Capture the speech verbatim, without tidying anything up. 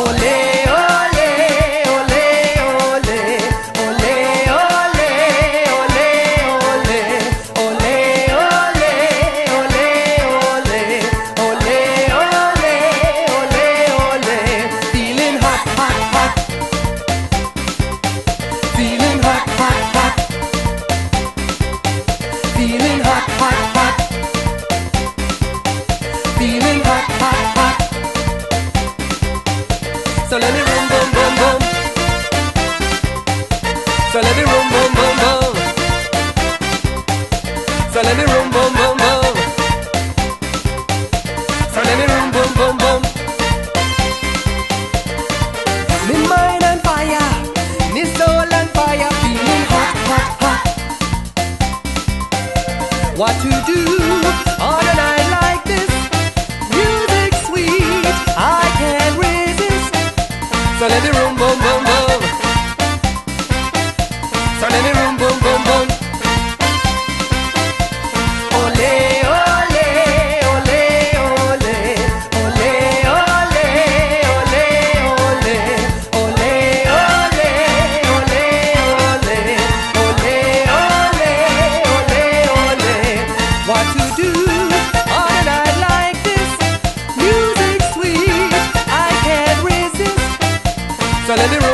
So let me room, boom, boom, boom. So let me room, boom, boom, boom. So let me room, boom, boom, boom. So let me room, boom, boom, boom. Me mind on fire, me soul on fire, feeling hot, hot, hot. What to do on a night like this? Music sweet, I can't resist. So let me room, boom, boom, boom. So let me room, boom, boom, boom. Ole, ole, ole, ole, ole, ole, ole, ole, ole, ole, ole, ole, ole, ole, ole. What to do on a night like this? Music sweet, I can't resist. So let me roll.